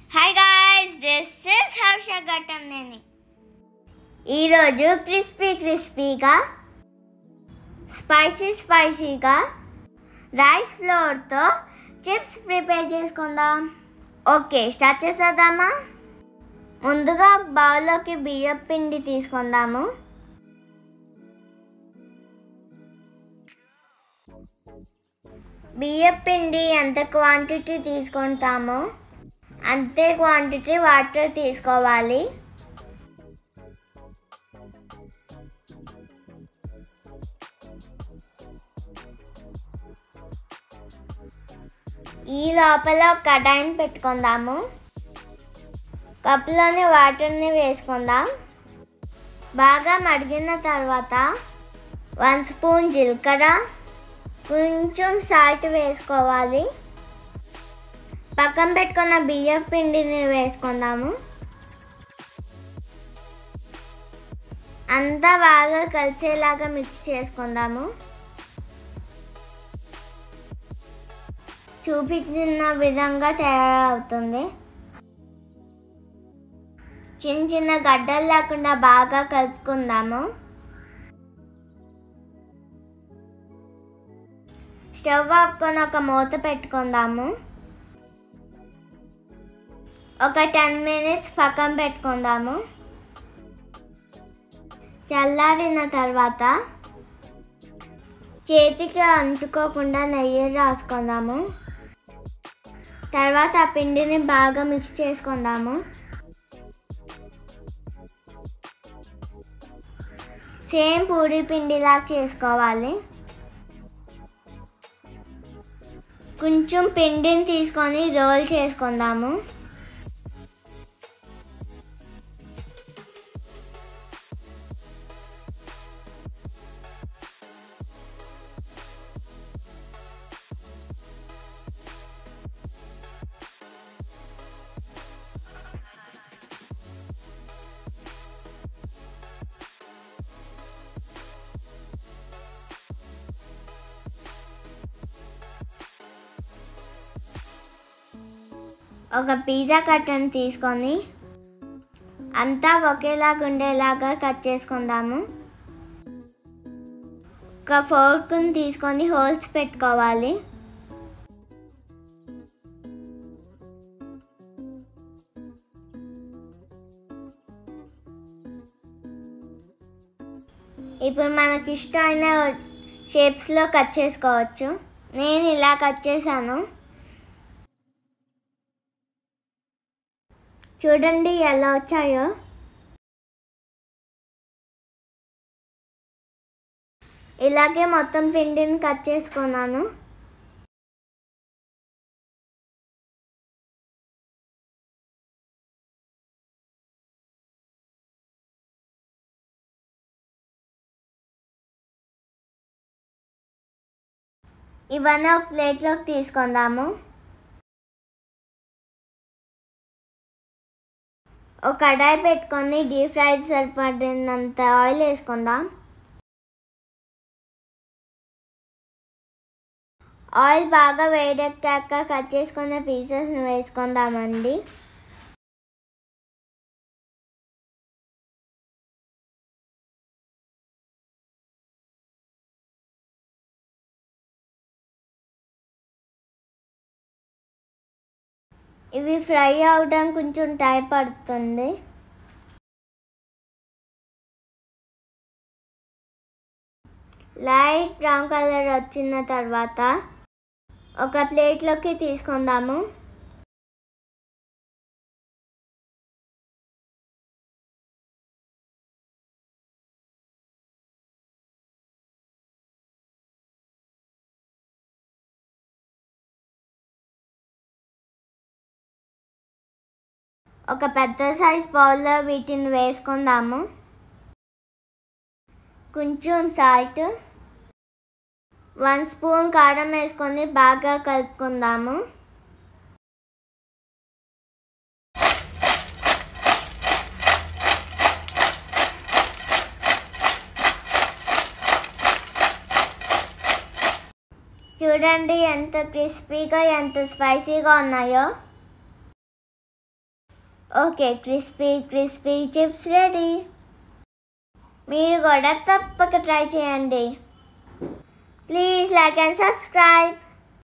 Hi guys, this is Harsha Ghattamaneni. ఈరోజు క్రిస్పీగా స్పైసీగా రైస్ ఫ్లోర్తో చిప్స్ ప్రిపేర్ చేసుకుందాం. ఓకే, స్టార్ట్ చేసేద్దామా? ముందుగా బౌల్లోకి బియ్యం పిండి తీసుకుందాము. బియ్యం పిండి ఎంత క్వాంటిటీ తీసుకుంటామో అంతే క్వాంటిటీ వాటర్ తీసుకోవాలి. ఈ లోపల కడాయిని పెట్టుకుందాము. కప్పులోని వాటర్ని వేసుకుందాం. బాగా మరిగిన తర్వాత 1 స్పూన్ జీలకర్ర, కొంచెం సాల్ట్ వేసుకోవాలి. పక్కన పెట్టుకున్న బియ్యం పిండిని వేసుకుందాము. అంతా బాగా కలిసేలాగా మిక్స్ చేసుకుందాము. చూపించిన విధంగా తయారవుతుంది. చిన్న గడ్డలు లేకుండా బాగా కలుపుకుందాము. స్టవ్ ఆపుకొని ఒక మూత పెట్టుకుందాము. ఒక 10 మినిట్స్ పక్కన పెట్టుకుందాము. చల్లారిన తర్వాత చేతికి అంటుకోకుండా నెయ్యి రాసుకుందాము. తర్వాత ఆ పిండిని బాగా మిక్స్ చేసుకుందాము. సేమ్ పూరి పిండిలాగా చేసుకోవాలి. కొంచెం పిండిని తీసుకొని రోల్ చేసుకుందాము. ఒక పిజ్జా కట్టర్ని తీసుకొని అంతా ఒకేలాగా ఉండేలాగా కట్ చేసుకుందాము. ఒక ఫోర్క్ని తీసుకొని హోల్స్ పెట్టుకోవాలి. ఇప్పుడు మనకి ఇష్టమైన షేప్స్లో కట్ చేసుకోవచ్చు. నేను ఇలా కట్ చేశాను. చూడండి ఎలా వచ్చాయో. ఇలాగే మొత్తం పిండిని కట్ చేసుకున్నాను. ఇవన్నీ ఒక ప్లేట్లోకి తీసుకుందాము. ఒక కడాయి పెట్టుకొని డీప్ ఫ్రై సరిపడినంత ఆయిల్ వేసుకుందాం. ఆయిల్ బాగా వేడెక్కాక కట్ చేసుకున్న పీసెస్ని వేసుకుందామండి. ఇవి ఫ్రై అవడానికి కొంచెం టైం పడుతుంది. లైట్ బ్రౌన్ కలర్ వచ్చిన తర్వాత ఒక ప్లేట్లోకి తీసుకుందాము. ఒక పెద్ద సైజ్ బౌల్లో వీటిని వేసుకుందాము. కొంచెం సాల్ట్, 1 స్పూన్ కారం వేసుకొని బాగా కలుపుకుందాము. చూడండి ఎంత క్రిస్పీగా ఎంత స్పైసీగా ఉన్నాయో. Okay, crispy crispy chips ready. మీరు కూడా తప్పక ట్రై చేయండి. Please like and subscribe.